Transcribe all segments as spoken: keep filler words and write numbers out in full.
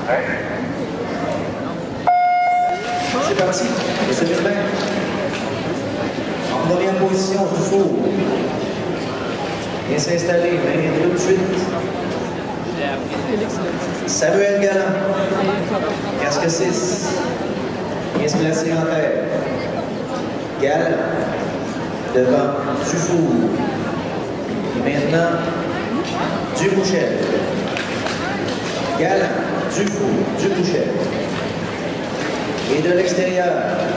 C'est parti, monsieur Urbain. En première position, Dufour. Viens s'installer, mais tout de suite. Samuel Galland. Casque six. Viens se placer en terre. Galland. Devant Dufour. Et maintenant, Dubouchel. Galland, Dufour, Dubouchel. Et de l'extérieur,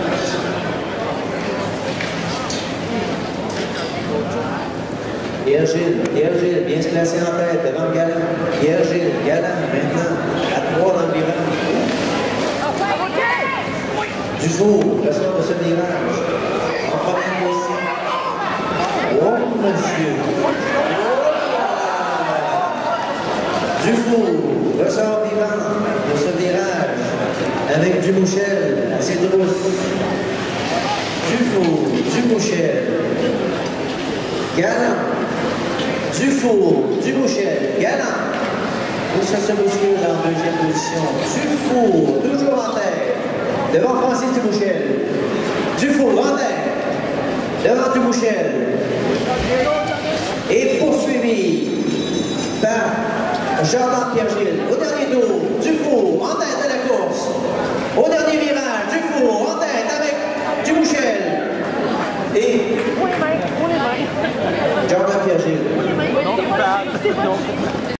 Pierre-Gilles, Pierre-Gilles, bien se placer en tête devant Galland. Pierre-Gilles, Galland, maintenant, à trois dans le virage. Dufour, le sort de ce virage. En première position. Oh, monsieur. Dufour, ressort vivant de ce virage avec Dubouchel à ses trousses. Dufour, Dubouchel, Galland, Dufour, Dubouchel, Galland. Où ça se bouscule en deuxième position. Dufour, toujours en tête, devant Francis Dubouchel. Dufour en tête, devant Dubouchel. Et poursuivi par Jordan Pierre-Gilles.